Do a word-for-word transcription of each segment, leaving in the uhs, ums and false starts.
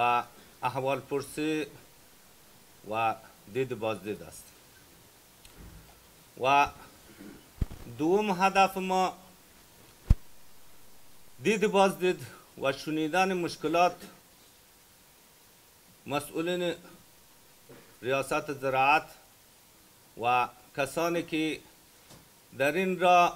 و احوال پرسی و دید بازدید است. و دوم هدف ما دید بازدید و شنیدن مشکلات مسئولین ریاست زراعت و کسانی که در این را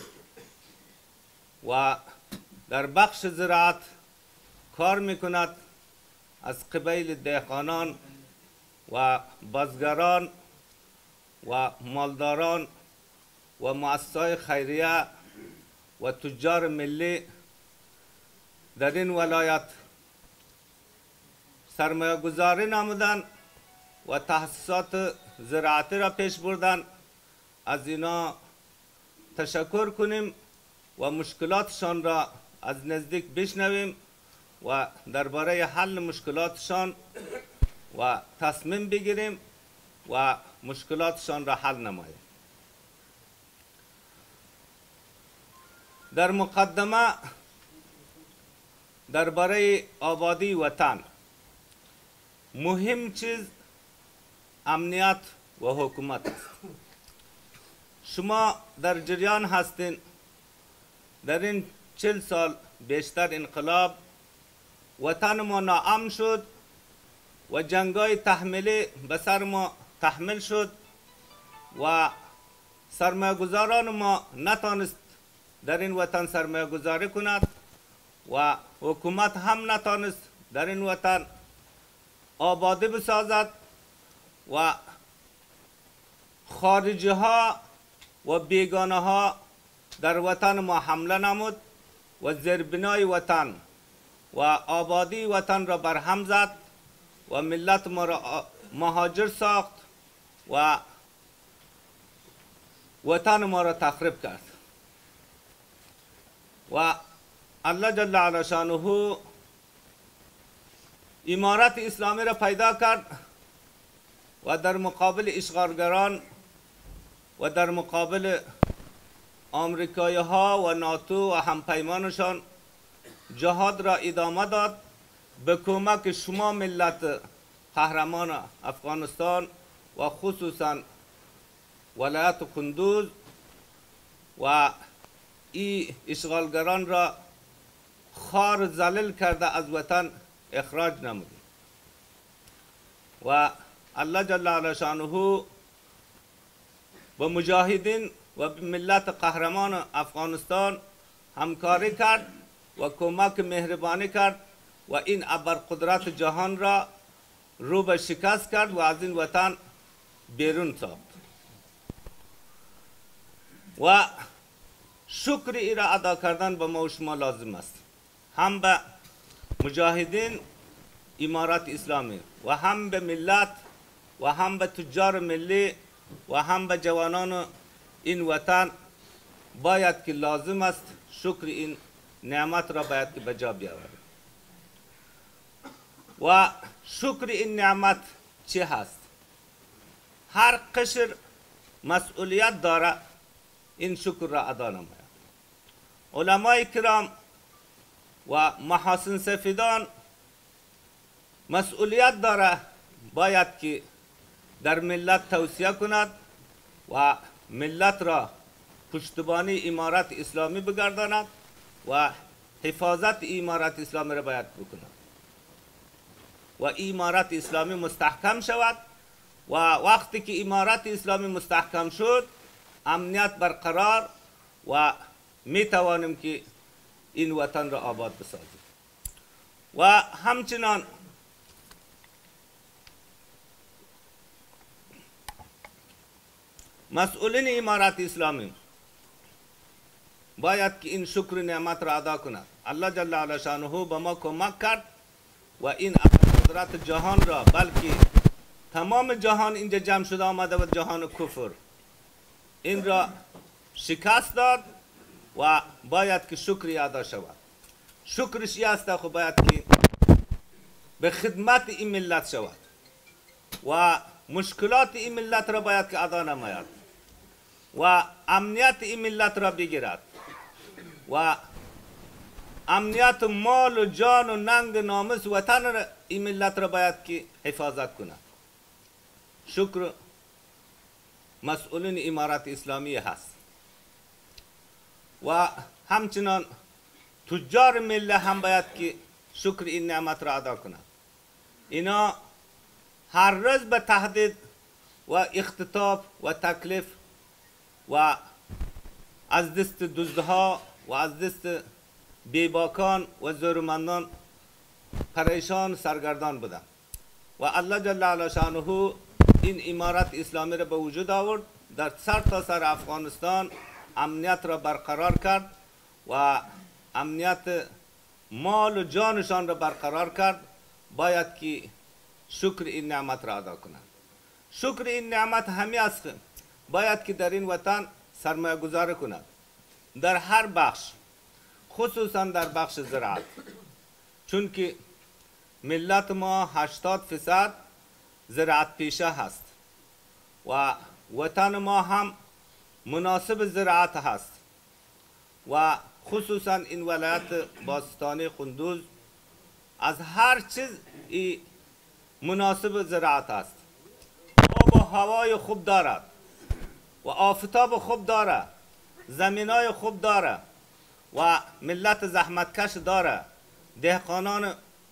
و در بخش زراعت کار میکند از قبیل دهقانان و بازگران و مالداران و مؤسسات خیریه و تجار ملی در این ولایت سرمایه گذاری نمودن و تحصیلات زراعتی را پیش بردن. از اینا تشکر کنیم و مشکلاتشان را از نزدیک بشنویم و درباره حل مشکلاتشان و تصمیم بگیریم و مشکلاتشان را حل نماییم. در مقدمه درباره آبادی وطن، مهم چیز امنیت و حکومت است. شما در جریان هستین در این چل سال بیشتر انقلاب وطن ما ناامن شد و جنگای تحمیلی به سر ما تحمیل شد و سرمایه گذاران ما نتانست در این وطن سرمایه گذاری کند و حکومت هم نتانست در این وطن آبادی بسازد و خارجی ها و بیگانه ها در وطن ما حمله نمود و زیربنای وطن و آبادی وطن را برهم زد و ملت ما را مهاجر ساخت و وطن ما را تخریب کرد. و الله جل علا شانه امارت اسلامی را پیدا کرد و در مقابل اشغالگران و در مقابل آمریکایی ها و ناتو و همپیمانشان جهاد را ادامه داد به کمک شما ملت قهرمان افغانستان و خصوصا ولایت کندز و این اشغالگران را خار ذلیل کرده از وطن اخراج نمودیم و الله جل علا شانه با مجاهدین و ملت قهرمان افغانستان همکاری کرد و کمک مهربانی کرد و این ابرقدرت جهان را رو به شکست کرد و از این وطن بیرون ساخت. و شکر ای را ادا کردن به ما و شما لازم است، هم به مجاهدین امارت اسلامی و هم به ملت و هم به تجار ملی و هم به جوانان این وطن باید که لازم است شکر این نعمت را باید که بجا بیاوریم. و شکر این نعمت چه هست؟ هر قشر مسئولیت داره این شکر را ادا نماید. علمای کرام و محاسن سفیدان مسئولیت داره باید که در ملت توصیه کند و ملت را پشتیبانی امارت اسلامی بگرداند و حفاظت امارت اسلامی را باید بکند و امارت اسلامی مستحکم شود و وقتی که امارت اسلامی مستحکم شد امنیت برقرار و می توانیم که این وطن را آباد بسازیم. و همچنان مسئولین امارت اسلامی باید که این شکر نعمت را ادا کند. الله جل علا شانه به ما کمک کرد و این قدرت جهان را، بلکه تمام جهان اینجا جمع شده آمده و جهان کفر این را شکست داد و باید که شکری ادا شود. شکرش این است خب باید که به خدمت این ملت شود و مشکلات این ملت را باید که ادا نماید و امنیت این ملت را بگیرد و امنیت مال و جان و ننگ ناموس وطن را این ملت را باید که حفاظت کنند. شکر مسئولین امارت اسلامی هست و همچنان تجار مله هم باید که شکر این نعمت را ادا کنند. اینا هر روز به تهدید و اختطاف و تکلیف و از دست دزدها و از دست بیباکان و زورمندان پریشان سرگردان بودند و الله جل علا شانه این امارت اسلامی را به وجود آورد، در سر تا سر افغانستان امنیت را برقرار کرد و امنیت مال و جانشان را برقرار کرد. باید که شکر این نعمت را ادا کنند. شکر این نعمت همی است که باید که در این وطن سرمایه گذاری کند در هر بخش، خصوصا در بخش زراعت، چون که ملت ما هشتاد فیصد زراعت پیشه هست و وطن ما هم مناسب زراعت هست و خصوصا این ولایت باستانی کندز از هر چیز مناسب زراعت است. آب و هوای خوب دارد و آفتاب خوب دارد، زمینای خوب دارد و ملت زحمتکش دارد، دهقانان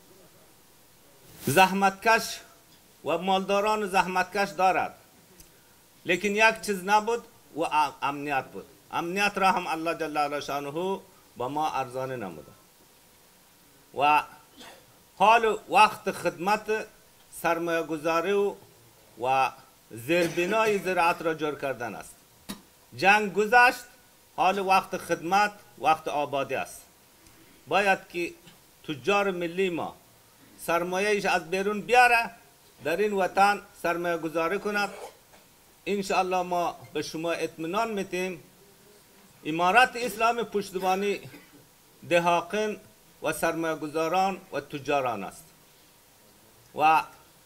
زحمتکش و مالداران زحمتکش دارد. لیکن یک چیز نبود و امنیت بود. امنیت را هم الله جل شانه با ما ارزانی نموده و حال وقت خدمت سرمایه گذاری و, و زیربنای زراعت را جور کردن است. جنگ گذشت، حال وقت خدمت وقت آبادی است. باید که تجار ملی ما سرمایه‌اش از بیرون بیاره، در این وطن سرمایه گذاری کند. انشاءالله ما به شما اطمینان میتیم امارت اسلامی پشتیبانی دهقان و سرمایه گذاران و تجاران است و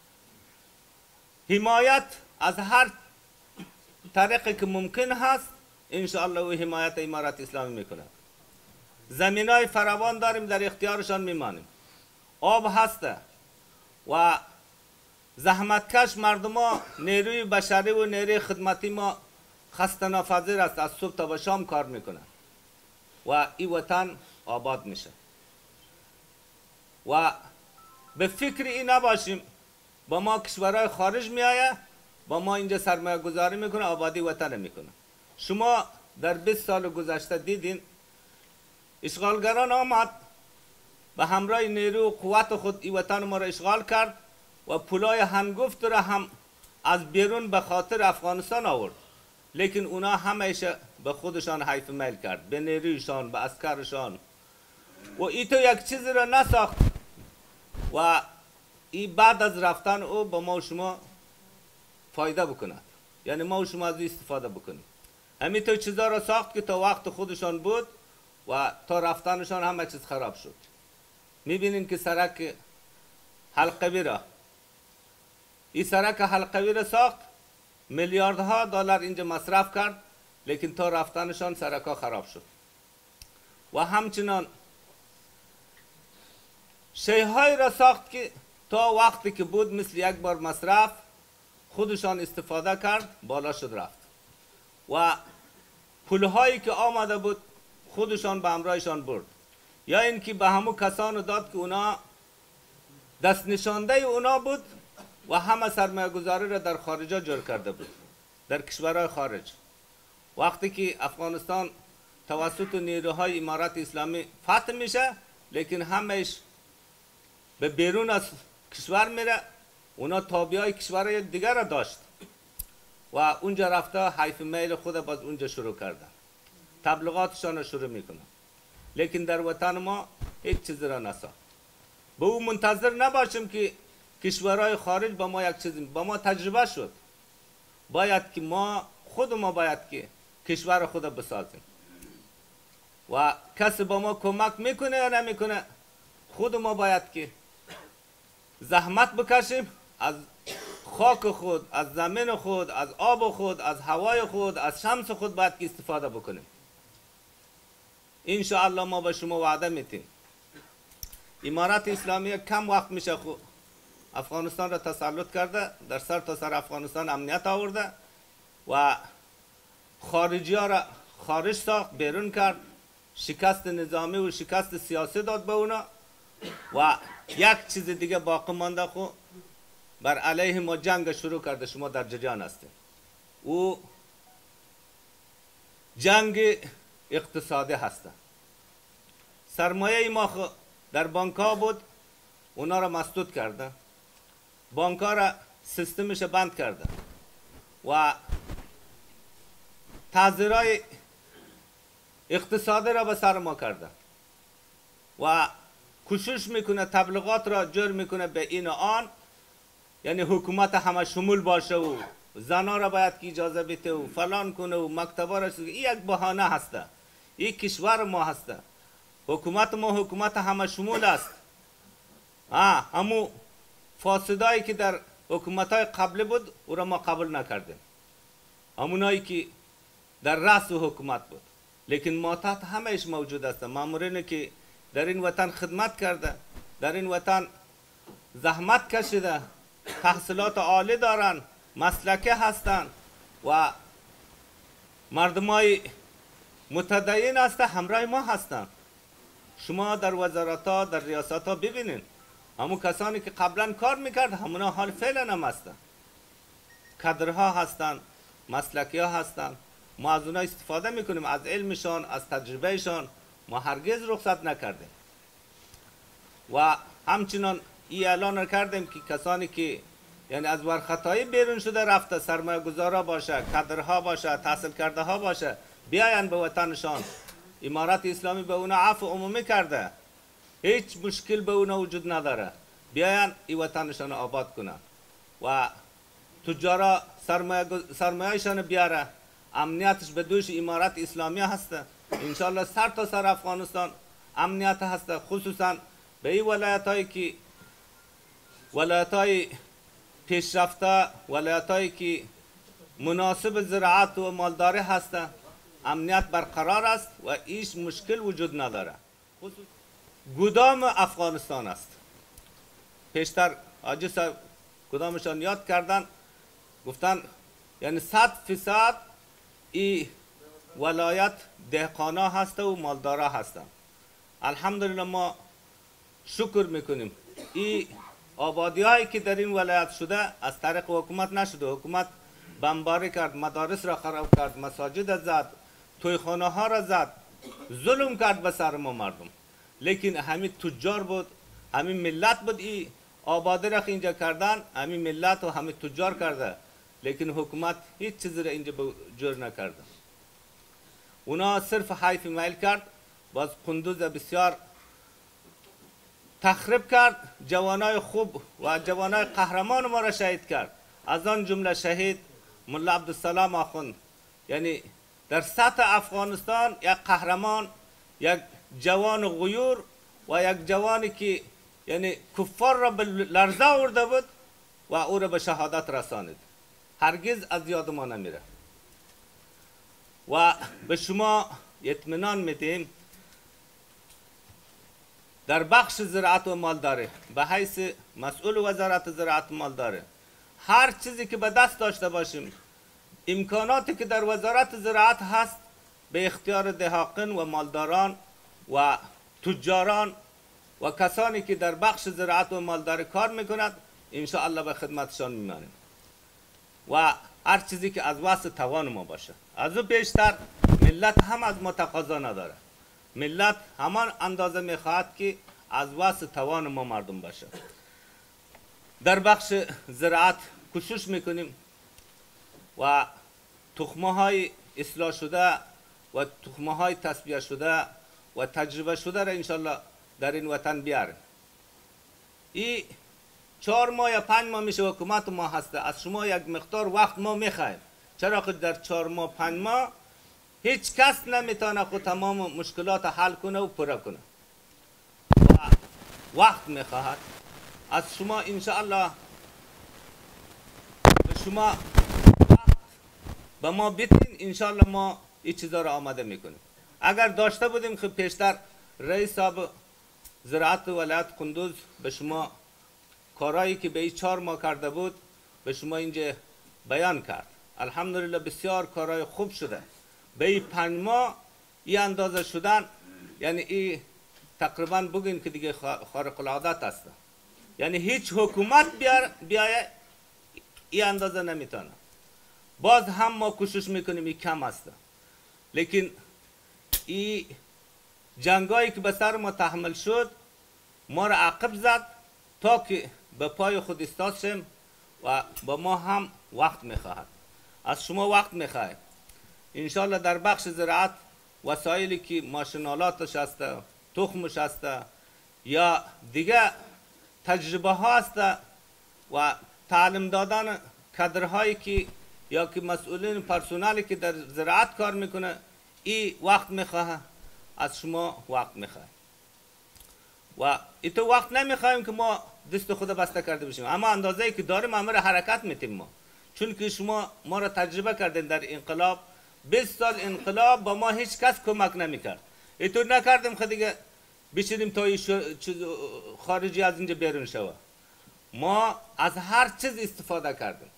حمایت از هر طریقی که ممکن هست انشاءالله و حمایت امارت اسلامی میکند. زمینای فراوان داریم، در اختیارشان میمانیم. آب هسته و زحمتکش مردم ها، نیروی بشری و نیروی خدمتی ما خسته ناپذیر است، از صبح تا به شام کار میکنن و این وطن آباد میشه و به فکر این نباشیم با ما کشورهای خارج میآیه، با ما اینجا سرمایه گذاری میکنه، آبادی وطن میکنه. شما در بیست سال گذشته دیدین اشغالگران آمد به همراه نیرو و قوت خود این وطن ما را اشغال کرد و پولای هنگفت را هم از بیرون به خاطر افغانستان آورد. لیکن اونا همیشه به خودشان حیف میل کرد، به نیرویشان، به عسکرشان و ای تو یک چیزی را نساخت و این بعد از رفتن او با ما و شما فایده بکند، یعنی ما و شما از استفاده بکنیم. همین تو چیزا را ساخت که تا وقت خودشان بود و تا رفتنشان همه چیز خراب شد. میبینین که سرک حلقوی را این سرک حلقوی را ساخت، میلیاردها دلار اینجا مصرف کرد، لیکن تا رفتنشان سرک ها خراب شد. و همچنان شیهای را ساخت که تا وقتی که بود مثل یک بار مصرف خودشان استفاده کرد، بالا شد رفت. و پولهایی که آمده بود خودشان به همراهشان برد، یا اینکه به همو کسان داد که اونا دست نشانده اونا بود و همه سرمایه گذاری را در خارجا جور کرده بود، در کشورهای خارج. وقتی که افغانستان توسط نیروهای امارت اسلامی فتح میشه، لیکن همهش به بیرون از کشور میره، اونا تابعای کشورهای دیگر را داشت و اونجا رفته حیف میل خود باز اونجا شروع کردن، تبلیغاتشان را شروع میکنن. لیکن در وطن ما هیچ چیزی را نساخت. به او منتظر نباشیم که کشورهای خارج با ما یک چیزی، با ما تجربه شد. باید که ما خود ما باید که کشور خود بسازیم و کسی با ما کمک میکنه یا نمیکنه، خود ما باید که زحمت بکشیم، از خاک خود، از زمین خود، از آب خود، از هوای خود، از شمس خود باید که استفاده بکنیم. انشاءالله ما به شما وعده میتیم امارت اسلامی کم وقت میشه خو افغانستان را تسلط کرده، در سر تا سر افغانستان امنیت آورده و خارجی ها را خارج ساخت، بیرون کرد، شکست نظامی و شکست سیاسی داد به اونا و یک چیز دیگه باقی مانده خو بر علیه ما جنگ شروع کرده. شما در جریان هستید. او جنگ اقتصادی هسته. سرمایه ما خو در بانک ها بود، اونا را مسدود کرده، بانک ها را سیستمش بند کرده و تعذیرهای اقتصادی را به سر ما کرده و کوشش میکنه تبلیغات را جور میکنه به این و آن، یعنی حکومت همه شمول باشه و زنا را باید که اجازه بده و فلان کنه و مکتبا را این یک بهانه هسته. این کشور ما هسته، حکومت ما حکومت همه شمول است. آه همو فاسدایی که در حکومت های قبلی بود او را ما قبول نکردیم، همونایی که در رأس حکومت بود، لیکن ما تحت همهش موجود است. مامورینی که در این وطن خدمت کرده، در این وطن زحمت کشیده، تحصیلات عالی دارن، مسلکه هستن و مردمای متدین هسته، همراه ما هستن. شما در وزارت ها، در ریاست ها ببینین، همون کسانی که قبلا کار میکرد همونا حال فعلا هم هستن، کادرها هستن، مسلکی ها هستن. ما از اونا استفاده میکنیم، از علمشان، از تجربهشان ما هرگز رخصت نکردیم و همچنان این اعلان کردیم که کسانی که یعنی از ورخطایی بیرون شده رفته، سرمایه گذارا باشه، کادرها باشه، تحصیل کرده ها باشه، بیاین به وطنشان. امارت اسلامی به اونا عفو عمومی کرده، هیچ مشکل به اونا وجود نداره، بیاین این وطنشان آباد کنن و تجارا سرمایهشان بیاره. امنیتش به دوش امارت اسلامی هسته. انشالله سر تا سر افغانستان امنیت هسته، خصوصا به این ولایت هایی که ولایت های پیشرفته، ولایت هایی که مناسب زراعت و مالداری هسته، امنیت برقرار است و هیچ مشکل وجود نداره. گدام افغانستان است. پیشتر حاجی صاحب کدامشان یاد کردن، گفتن یعنی صد فیصد ای ولایت دهقانا هسته و مالدارا هستن. الحمدلله ما شکر میکنیم ای آبادی هایی که در این ولایت شده از طریق حکومت نشده. حکومت بمباری کرد، مدارس را خراب کرد، مساجد زد، تویخانه ها را زد، ظلم کرد به سر ما مردم. لیکن همین تجار بود، همین ملت بود ای آبادی را اینجا کردن، همین ملت و همین تجار کرده، لیکن حکومت هیچ چیزی را اینجا جور نکرده. اونا صرف حیف میل کرد، باز کندوز بسیار تخریب کرد، جوانای خوب و جوانای قهرمان ما را شهید کرد. از آن جمله شهید ملا عبدالسلام آخوند، یعنی در سطح افغانستان یک قهرمان، یک جوان غیور و یک جوانی که یعنی کفار را به لرزه آورده بود و او را به شهادت رسانید. هرگز از یاد ما نمیره و به شما اطمینان میدیم در بخش زراعت و مالداری به حیث مسئول وزارت زراعت و مالداری هر چیزی که به دست داشته باشیم، امکاناتی که در وزارت زراعت هست به اختیار دهقان و مالداران و تجاران و کسانی که در بخش زراعت و مالداری کار میکند ان شاء الله به خدمتشان میمانیم و هر چیزی که از وسع توان ما باشه. از او بیشتر ملت هم از ما تقاضا نداره. ملت همان اندازه میخواهد که از وسع توان ما مردم باشه. در بخش زراعت کوشش میکنیم و تخمه های اصلاح شده و تخمه های تصفیه شده و تجربه شده را انشالله در این وطن بیاریم. این چهار ماه یا پنج ماه میشه حکومت ما هسته، از شما یک مقدار وقت ما میخوایم، چرا که در چهار ماه پنج ماه هیچ کس نمیتونه خود تمام مشکلات حل کنه و پره کنه و وقت میخواهد. از شما انشاءالله به شما وقت به ما بدین، انشاءالله ما این چیزا را آماده میکنیم. اگر داشته بودیم که پیشتر رئیس صاحب زراعت ولایت کندوز به شما کارهایی که به این چهار ماه کرده بود به شما اینجا بیان کرد. الحمدلله بسیار کارهای خوب شده. به این پنج ماه این اندازه شدن، یعنی این تقریبا بگین که دیگه خارق العادت است. یعنی هیچ حکومت بیایه این اندازه نمیتونه. باز هم ما کوشش میکنیم این کم است، لیکن این جنگایی که به سر ما تحمل شد ما را عقب زد تا که به پای خود ایستاد شیم و با ما هم وقت میخواهد. از شما وقت میخواهد. انشالله در بخش زراعت وسایلی که ماشینالاتش است، تخمش است یا دیگه تجربه ها است و تعلیم دادن کادرهایی که یا که مسئولین پرسونالی که در زراعت کار میکنه این وقت میخواه. از شما وقت میخواه و ایتو وقت نمیخوایم که ما دست خود بسته کرده بشیم، اما اندازه‌ای که داریم امر حرکت میتیم ما، چون که شما ما را تجربه کردین در انقلاب. بیست سال انقلاب با ما هیچ کس کمک نمیکرد. ایتو نکردیم که دیگه بشیدیم تا خارجی از اینجا بیرون شود. ما از هر چیز استفاده کردیم.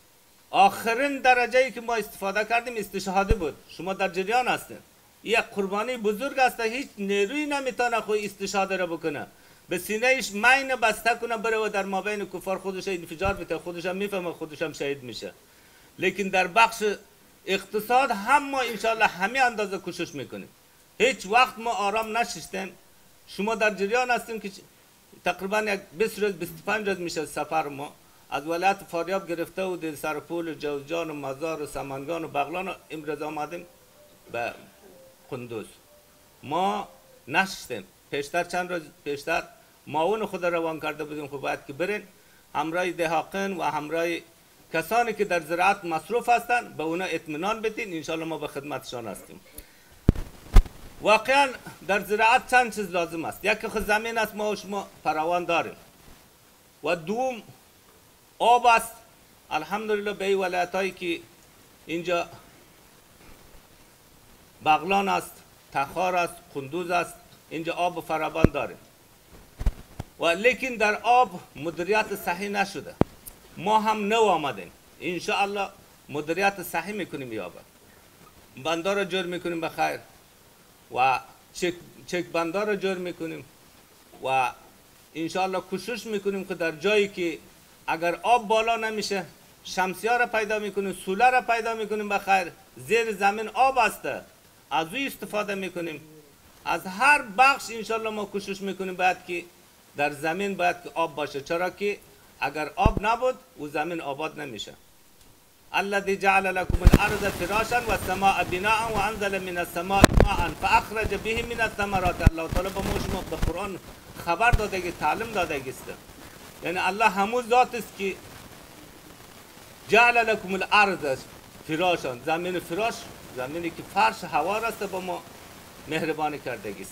آخرین درجه‌ای که ما استفاده کردیم استشهاده بود. شما در جریان هستین. یک قربانی بزرگ است. هیچ نیروی نمیتونه خود استشهاده را بکنه. به سینه‌اش مین بسته کنه بره و در مابین کفار خودش انفجار بده. خودش هم میفهمه خودش هم شهید میشه. لیکن در بخش اقتصاد هم ما انشالله همین اندازه کوشش میکنیم. هیچ وقت ما آرام نشستیم. شما در جریان هستیم که تقریبا یک بیست روز بیست و پنج روز میشه سفر ما از ولایت فاریاب گرفته و دل سرپول و جوزجان و مزار و سمنگان و بغلان و امروز آمدیم به کندوز. ما نشستیم. پیشتر چند روز پیشتر معاون خود روان کرده بودیم خب باید که برین همراه دهاقین و همراه کسانی که در زراعت مصروف هستند به اونا اطمینان بدین. انشالله ما به خدمتشان هستیم. واقعا در زراعت چند چیز لازم است. یکی خود زمین است، ما و شما فراوان داریم و دوم آب است. الحمدلله به این ولایت هایی که اینجا بغلان است، تخار است، کندوز است، اینجا آب فراوان داریم و لیکن در آب مدیریت صحیح نشده. ما هم نو آمدیم. انشاءالله مدیریت صحیح میکنیم. یا بندار را جور میکنیم به خیر و چک, چک بندار را جور میکنیم و انشاءالله کوشش میکنیم که در جایی که اگر آب بالا نمیشه شمسیه را پیدا میکنیم، سولر را پیدا میکنیم به خیر. زیر زمین آب است، از او استفاده میکنیم. از هر بخش انشاءالله ما کوشش میکنیم باید که در زمین باید که آب باشه، چرا که اگر آب نبود او زمین آباد نمیشه. الذي جعل لكم الارض فراشا والسماء بناء وانزل من السماء ماء فاخرج به من الثمرات. الله تعالی به ما شما به قرآن خبر داده که تعلیم داده است. یعنی الله همون ذات است که جعل لكم الارض فراشا، زمین فراش، زمینی که فرش هوا است با ما مهربانی کرده است.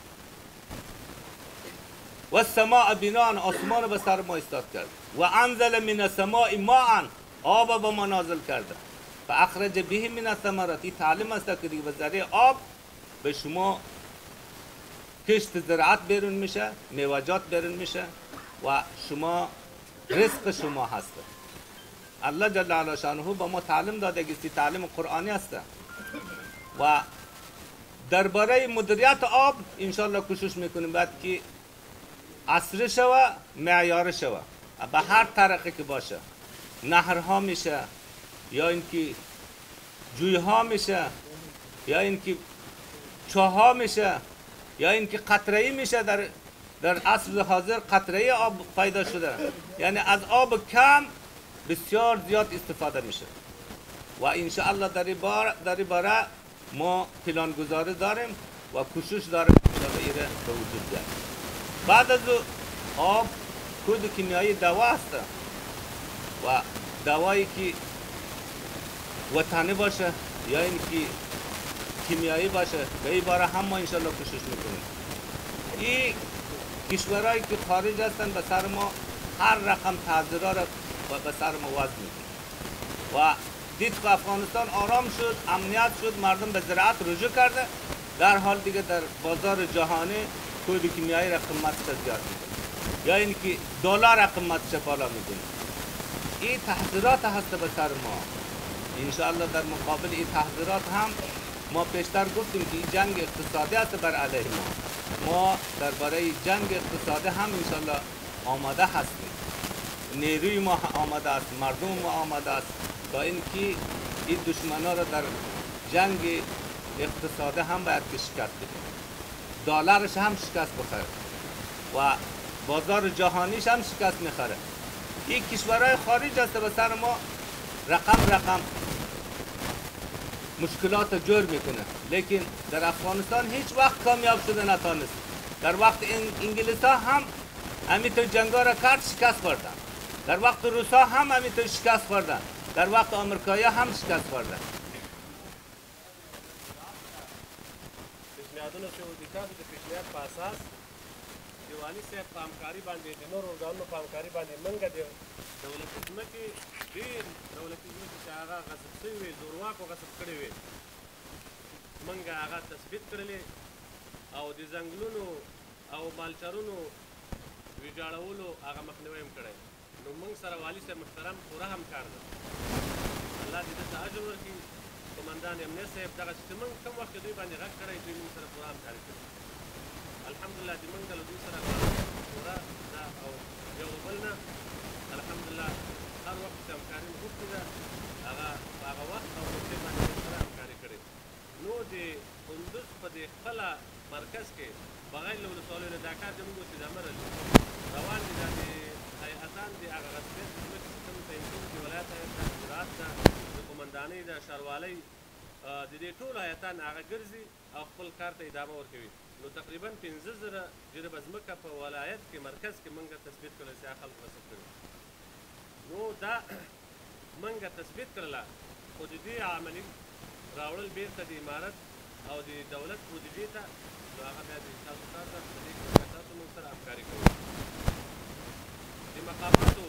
و السماء بناء، آسمان به سر ما استاد کرد. و انزل من السماء ماء، آب به ما نازل کرده. فاخرج به من الثمرات. این تعلیم است که دیگه به ذریعه آب به شما کشت زراعت بیرون میشه، میوه‌جات بیرون میشه و شما رزق شما هست. الله جل علا شانه به ما تعلیم داده است. تعلیم قرآنی است و درباره مدیریت آب انشالله کوشش میکنیم باید که عصر شوه، معیار شوه به هر طریقی که باشه. نهرها میشه یا اینکه جویها میشه یا اینکه چاها میشه یا اینکه قطره‌ای میشه. در در عصر حاضر قطره‌ای آب پیدا شده، یعنی از آب کم بسیار زیاد استفاده میشه و انشاءالله در این باره در این باره ما پلان گذاری داریم و کوشش داریم که ایره به وجود بیاد. بعد از آب کود کیمیایی دوا است و دوایی که وطنی باشه یا اینکه کیمیایی باشه به این باره هم ما انشاءالله کوشش میکنیم. این کشورهایی که خارج هستن به سر ما هر رقم تعذیرها را به سر ما وضع میکنیم و دید که افغانستان آرام شد، امنیت شد، مردم به زراعت رجوع کرده. در حال دیگه در بازار جهانی کود کیمیایی را قیمتش زیاد میکنه یا اینکه دلار را قیمتش بالا میکنه. این تحذیرات هست به سر ما. انشاءالله در مقابل این تحذیرات هم ما پیشتر گفتیم که این جنگ اقتصادی است بر علیه ما. ما درباره جنگ اقتصادی هم انشاءالله آماده هستیم. نیروی ما آماده است، مردم ما آماده است تا اینکه این دشمنا را در جنگ اقتصادی هم باید که شکست بدیم. دلارش هم شکست بخوره و بازار جهانیش هم شکست میخوره. این کشورهای خارج است به سر ما رقم رقم مشکلات جور میکنه، لیکن در افغانستان هیچ وقت کامیاب شده نتانست. در وقت انگلیس ها هم همینطور جنگا را کرد شکست خوردن، در وقت روس ها هم همینطور شکست خوردن، در وقت آمریکایی هم شکست خوردن. پیشنهادونه چې د تاسو د پیشنهاد په اساس د والي صاحب په همکاري باندې د نورو ارګانونو په همکاري باندې موږ د دولتي ځمکې ډېر دولتي ځمکې چې هغه غصب شوي وې، زورواکو غصب کړې وې، موږ هغه تثبیت کړلې او د ځنګلونو او مالچرونو ویجاړولو هغه مخنیوی هم کړی. نو موږ سره والي صاحب محترم پوره همکار ده. الله دې ده ته اجر ورکړي. قمندان امنیت صاحب دغه چې موږ کوم وخت دوی باندې غږ کړی، دوی موږ سره پوره همکاري کړې. الحمدلله د موږ له دوی سره پوره ده او یو بل نه الحمدلله هر وخت چې همکاري مو غوښتې ده هغه په هغه وخت او موقع باندې موږ سره همکاري کړې. نو د کندوز په دې خپله مرکز کې بغیر له ولسوالیو نه دا کار زموږ اوس ادامه لري روان دي. دا د هیئتان د هغه غصبیت ځمکې چې کوم تعین شوي د ولایت هیئت ده، زراعت ده، د قمندانۍ ده، ښاروالۍ، د دې ټولو هیئتان هغه ګرځي او خپل کار ته ادامه ورکوي. نو تقریبا پنځه زره جریبه ځمکه په ولایت کې مرکز کې موږ تثبیت کړله چې هغه خلک غصب کړي. نو دا موږ تثبیت کړله، خو د دې عملي راوړل بیرته د امارت او د دولت بودیجې ته، نو هغه بیا د تاسو کار ده. په دې کې تاسو موږ سره همکاري کوئ. د مقاماتو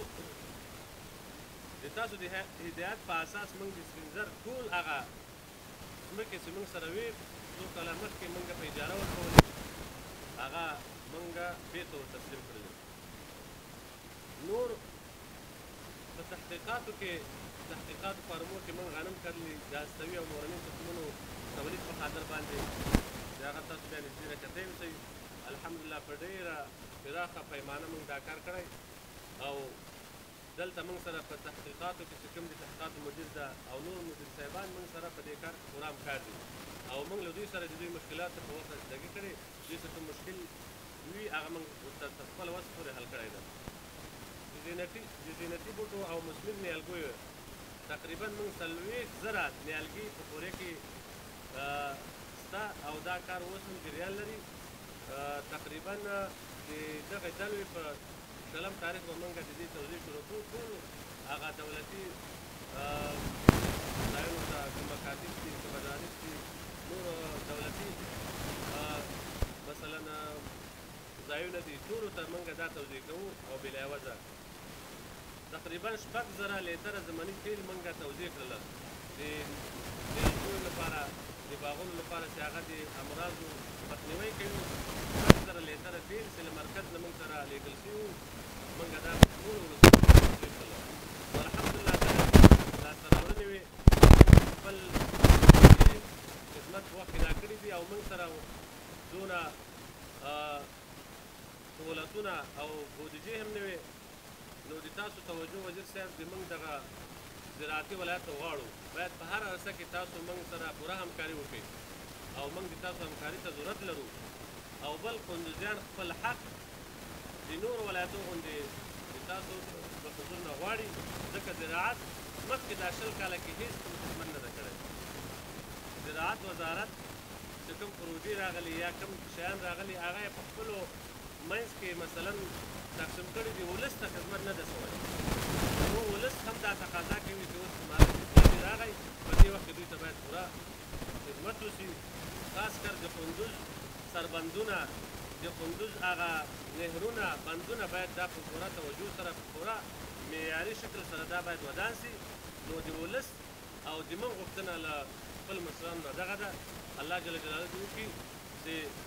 د تاسو د هدایت په اساس موږ د سپین زر ټول هغه ځمکې چې موږ سره وې څو کاله مخکې موږ په اجاره ورکولې، هغه موږ بېرته ور تسلیم کړلې. نور په تحقیقاتو کې تحقیقاتو فارمو کې موږ غنم کرلي د هستوي او مورني تخمونو تولید په خاطر باندې د هغه تاسو بیا نږدې راکتلی اوسئ. الحمدلله په ډېره پراخه پیمانه موږ دا کار کړی او دلته موږ سره په تحقیقاتو کې چې کوم د تحقیقاتو مدیر ده او نور مدیر صاحبان موږ سره په دې کار پوره همکار دي او موږ له دوی سره د دوی مشکلات په وخت رسیدګي کړې. دوی څه کوم مشکل وي هغه موږ تر خپل وس پورې حل کړی ده. د زینتي د زینتي بوټو او مثمر نیالګیو تقریبا موږ څلوېښت زره نیالګي په پورې کې شته او دا کار اوس هم جریان لري. تقریبا د دغې ډلې په شلم تاریخ به موږ د دې توضیح شروع کړو. ټول هغه دولتي ځایونو ته کوم مکاتب دي، کوم مدارس دي، نور دولتي مثلا ځایونه دي، ټولو ته موږ دا توضیح کوو او بلا عوضه تقریبا شپږ زره لیتره زمني تیل موږ توضیح کړله د نیالګیو لپاره، د باغونو لپاره چې هغه د امراضو مخنیوی کوي. شپږ زره لیتره تیل چې له مرکز نه موږ سره لېږل شوي وو، موږ دا ټولو ولسوالیو ته توضیح کړله. الحمدلله دا لاسته راوړنې وې خپل خدمت په وخت کې دا کړي دي او موږ سره دونه سهولتونه او بودیجې هم نه وې. نو د تاسو توجه وزیر صاحب د موږ دغه زراعتي ولایت ته غواړو باید په هر عرصه کې تاسو موږ سره پوره همکاري وکړئ او موږ د تاسو همکاري ته ضرورت لرو. او بل کندوزیان خپل حق د نورو ولایتو غوندې د تاسو په حضور نه غواړي، ځکه زراعت مخکې دا شل کاله کې هېڅ کوم خدمت نه ده کړی. زراعت وزارت چې کوم پروژې راغلي یا کوم شیان راغلي هغه یې په خپلو منځ کې مثلا تقسیم کړي دي، ولس ته خدمت نه ده شوی. نو ولس هم دا تقاضا کوي چې اوس امارت اسلامي راغی، په دې وخت کې دوی ته باید پوره خدمت وشي. خاص کر د کندوز سربندونه، د کندوز هغه نهرونه، بندونه باید دا په پوره توجه سره په پوره معیاري شکل سره دا باید ودان سي. نو د ولس او د موږ غوښتنه له خپل مشرانو نه دغه ده. الله جل جلاله دې وکړي چې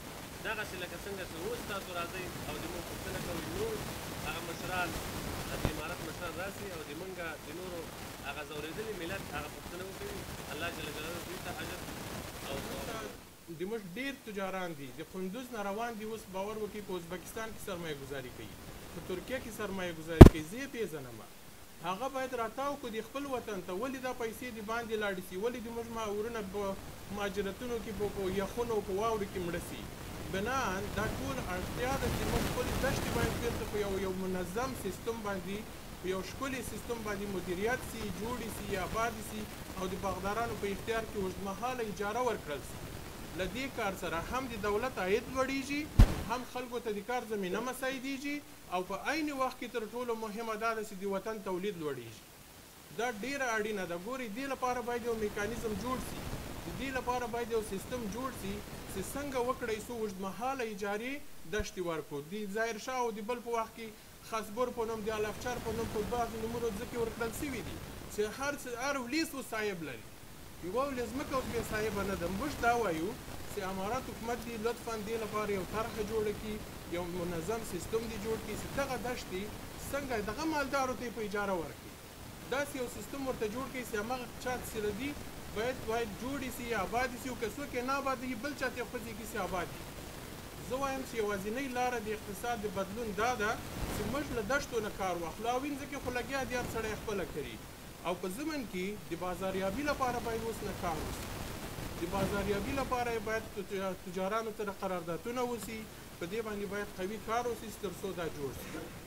دغسې لکه څنګه چې اوس تاسو راځئ او د موږ پوښتنه کوئ نور هغه مشران د امارت مشران راسي او د موږ د نورو هغه ځورېدلي ملت هغه پوښتنه وکړي. الله جل جلاله دوی ته اجر او د موږ ډېر تجاران دي د کندوز نه روان دي. اوس باور وکړي په ازبکستان کې سرمایه ګزاري کوي، په ترکیه کې سرمایه ګزاري کوي. زه یې پېژنم. هغه باید راتاو کړو د خپل وطن ته. ولې دا پیسې د باندې لاړې سي؟ ولې د موږ ماورونه په مهاجرتونو کې په یخونو په واورو کې مړه سي؟ بناً دا ټول اړتیا ده چې موږ خپلې دښتې باید بېرته په یو یو منظم سیستم باندې په یو ښکلي سیستم باندې مدیریت سي، جوړې سي، آبادې سي او د باغدارانو په اختیار کې اوږدمهاله اجاره ورکړل سي. له دې کار سره هم د دولت عاید لوړېږي، هم خلکو ته د کار زمینه مساعدېږي او په عین وخت کې تر ټولو مهمه دا ده چې د وطن تولید لوړېږي. دا ډېره اړینه ده. ګورئ دې لپاره باید یو میکانیزم جوړ سي، د دې لپاره باید یو سیستم جوړ سي چې څنګه وکړی سو اوږدمهاله اجارې دښتې ورکړو. د ظاهر شاه او د بل په وخت کې خاصبور په نوم د الافچار په نوم په بعضو نومونو ځکې ورکړل سوي دي چې هر هر ولیس و صاحب لري. یوه ولې ځمکه اوس بې صاحبه نه ده. موږ دا وایو چې امارت حکومت دې لطفا دې لپاره یو طرحه جوړه کړي، یو منظم سیستم دې جوړ کړي چې دغه دښتې څنګه دغه مالدارو ته یې په اجاره ورکړي. داسې یو سیستم ورته جوړ کړي چې هماغه چا چې دي باید باید جوړې سي، آبادې سي او که څوک یې نه آبادوي بل چا ته یې خوځي کړي چې آباد وي. زه وایم چې یوازینۍ لاره د اقتصاد د بدلون دا ده چې موږ له دښتو نه کار واخلو او وینځه کې خو لګیا دي هر سړی خپله کوي. او په ضمن کې د بازاریابي لپاره باید اوس نه کار وشي. د بازاریابي لپاره باید تجارانو سره قراردادونه وشي. په دې باندې باید قوي کار وشي تر څو دا جوړ شي.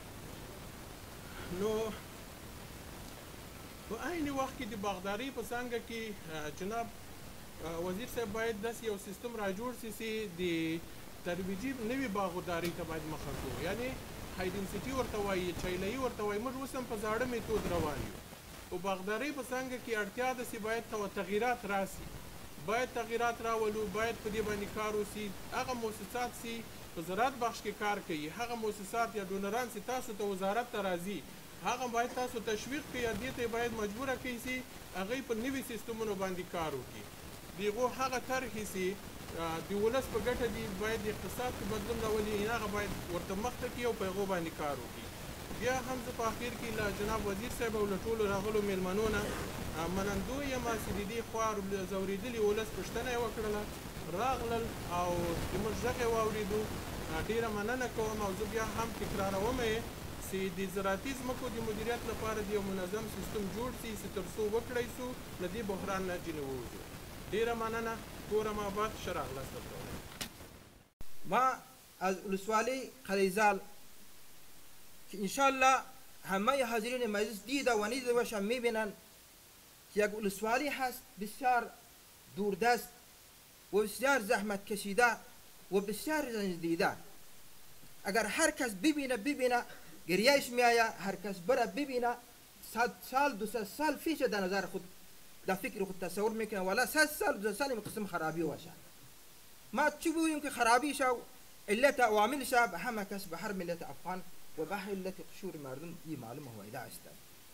نو په عین وخت کې د باغدارۍ په څانګه کې جناب وزیر صاحب باید داسې یو سیستم را جوړ شي چې د ترویجي نوې باغدارۍ ته باید مخه کړو. یعنې های ډنسټي ورته وایي، چیلایي ورته وایي. موږ اوس هم په زاړه میتود روان یو. په باغدارۍ په څانګه کې اړتیا ده چې باید تغییرات راسي، باید تغییرات راولو، باید په دې باندې کار وسي. هغه مؤسسات چې په زراعت بخش کې کار کوي، هغه مؤسسات یا ډونران چې تاسو ته وزارت ته راځي، هغه باید تاسو تشویق کړئ یا دې ته باید مجبوره کړئ چې هغوی په نوي سیستمونو باندې کار وکړي. د هغو هغه طرحې چې د ولس په ګټه دي باید د اقتصاد کې بدلون راولي، هغه باید ورته مخته کړي او په هغو باندې کار وکړي. بیا هم زه په اخر کې له جناب وزیر صاحب او له ټولو راغلو میلمنو نه منندوی یم چې د دې خوا ځورېدلي ولس پوښتنه یې وکړله، راغلل او زموږ غږ یې واورېدو. ډېره مننه کوم او زه بیا هم تکراروم یې چې د زراعتي ځمکو د مدیریت لپاره د یو منظم سیستم جوړ شي چې تر څو وکړی سو له دې بحران نه جنې ووځو. ډېره مننه. کورم آباد. ښه راغلاست. ما از ولسوالی قلیزال که انشالله همه حاضرین مجلس دیده و نیده باشن میبینن که یک ولسوالی هست بسیار دوردست و بسیار زحمت کشیده و بسیار رنج دیده. اگر هر کس ببینه ببینه گریهش میآید، هر کس بره ببینه صد سال دو صد سال پیش در نظر خود در فکر خود تصور میکنه ولی صد سال دو سال این قسم خرابی باشه. ما چی بگوییم که خرابی شو علت عوامل شو به همه کس به هر ملت افغان و به هر علت قشور مردم این معلومه و ایده است.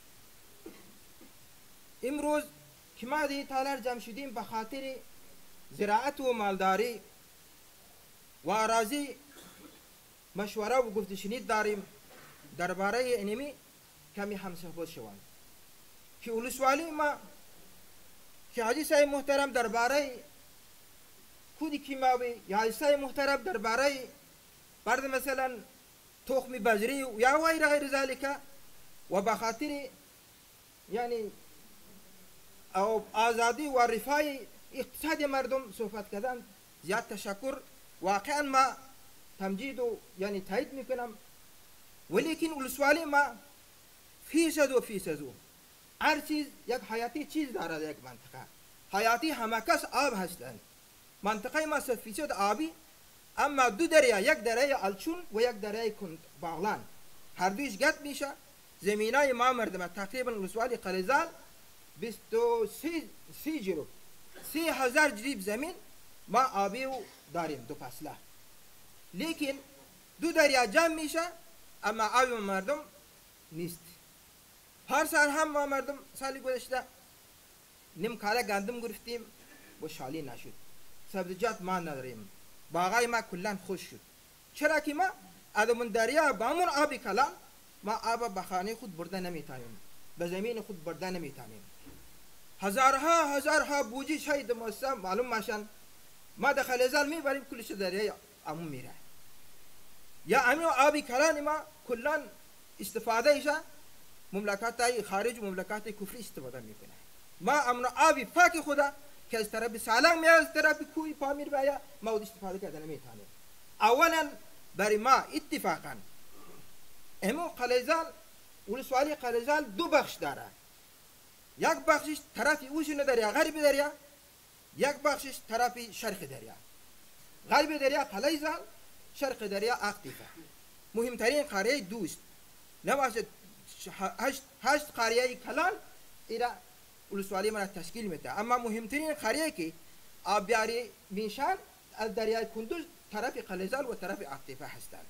امروز که ما دی تالر جمع شدیم به خاطر زراعت و مالداری و اراضی مشوره و گفت شنید داریم درباره اینمی کمی هم صحبت شوند که ولسوالی ما که حاجی صاحب محترم درباره کودی کیماوی یا حاجی صاحب محترم درباره برد مثلا تخم بذری یا غیر غیر ذالک و بخاطر یعنی او آزادی و رفاه اقتصاد مردم صحبت کردن زیاد تشکر. واقعا ما تمجید و یعنی تایید میکنم ولیکن ولسوالی ما فیصد و فیصد هر چیز یک حیاتی چیز دارد. یک منطقه حیاتی همه کس آب هستند. منطقه ما صد فیصد آبی، اما دو دریا، یک دریای الچون و یک دریای باغلان، هر دویش گت میشه. زمینای ما مردم تقریبا ولسوالی قلیزال بیست و سی جرو سی هزار جریب زمین ما آبی و داریم دو فصله. لیکن دو دریا جمع میشه اما آب مردم نیست. هر سال هم ما مردم سالی گذشته نیم کاله گندم گرفتیم و شالی نشد. سبزیجات ما نداریم، با آقای ما کلا خوش شد. چرا که ما از اون دریا با همون آب کلان ما آب به خانه خود برده نمیتونیم، به زمین خود برده نمیتونیم. هزارها هزارها بوجی شاید موسم معلوم ماشن ما داخل ازال میبریم کلش دریا امون میره. یا همین آبی کلان ما کلا استفاده ایشا مملکت های خارج و مملکت کفری استفاده میکنه. ما امن آبی پاک خدا که از طرف سالنگ میاد از طرف کوی پامیر باید ما اون استفاده کرده نمیتونیم. اولا برای ما اتفاقا امو قلیزال ولسوالی قلیزال دو بخش داره. یک بخشش طرف اوشون دریا غرب دریا، یک بخشش طرف شرق دریا. غرب دریا قلیزال، شرق دریا اقتیفه. مهمترین قریه دوست نباشه هشت هشت قریه کلان ایرا ولسوالی من تشکیل میده. اما مهمترین قریه که آبیاری میشن از دریای کندوز طرف قلیزال و طرف اقتیفه هستند.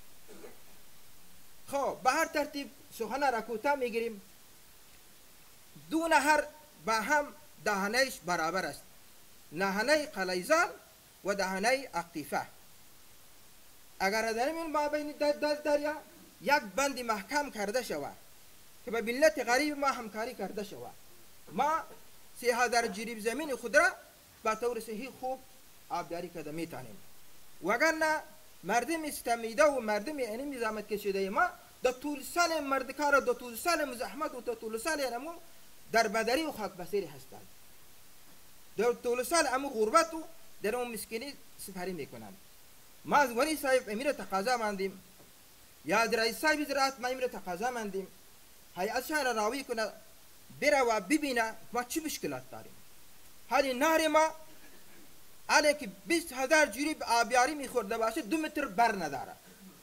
خب به هر ترتیب سخن را کوتاه میگیریم. دو نهر با هم دهانهش برابر است، نهانه قلیزال و دهانه اقتیفه. اگر در این مابین دو دریا یک بند محکم کرده شود که به ملت غریب ما همکاری کرده شود، ما سه هزار جریب زمین خود را با طور صحیح خوب آبیاری کرده میتونیم. وگرنه مردم استمیده و مردم اینی زحمت کشیده ما در طول سال مردکار و در طول سال مزاحمت و در طول سال امو در بدری و خاک بسیری هستند. در طول سال امو غربت و در اون مسکینی سپری میکنند. ما از ولی صاحب امیر تقاضا ماندیم یا از رئیس صاحب زراعت ما امیر تقاضا ماندیم هیئت شهر راوی کنه بره و ببینه ما چه مشکلات داریم. حالی نهر ما علی که بیست هزار جریب آبیاری میخورده باشه دو متر بر نداره،